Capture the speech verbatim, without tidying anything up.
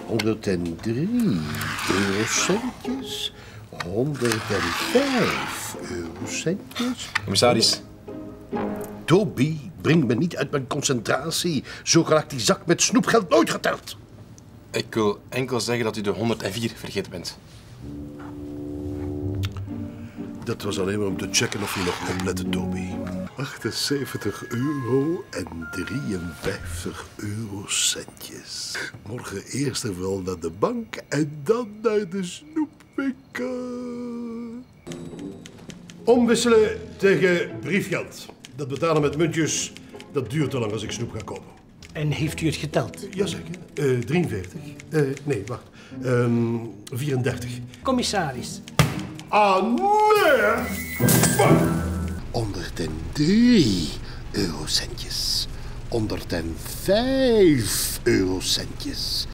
honderddrie eurocentjes. honderdvijf eurocentjes. Commissaris. Toby, breng me niet uit mijn concentratie. Zo geraakt die zak met snoepgeld nooit geteld. Ik wil enkel zeggen dat u de honderdvier vergeten bent. Dat was alleen maar om te checken of je nog oplette, Toby. achtenzeventig euro en drieënvijftig eurocentjes. Morgen eerst even wel naar de bank en dan naar de snoepwinkel. Omwisselen tegen briefgeld. Dat betalen met muntjes, dat duurt te lang als ik snoep ga kopen. En heeft u het geteld? Jazeker. Uh, drieënveertig. Uh, nee, wacht. Um, vierendertig. Commissaris. Ah, nee! honderddrie eurocentjes. honderdvijf eurocentjes.